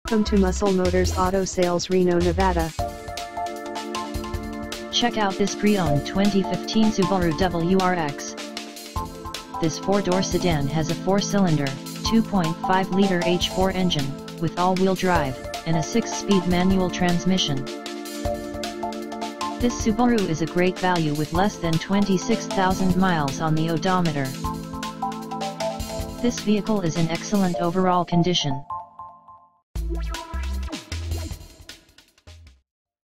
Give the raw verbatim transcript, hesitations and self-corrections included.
Welcome to Muscle Motors Auto Sales, Reno, Nevada. Check out this pre-owned twenty fifteen Subaru W R X. This four-door sedan has a four-cylinder, two point five liter H four engine, with all-wheel drive, and a six-speed manual transmission. This Subaru is a great value with less than twenty-six thousand miles on the odometer. This vehicle is in excellent overall condition.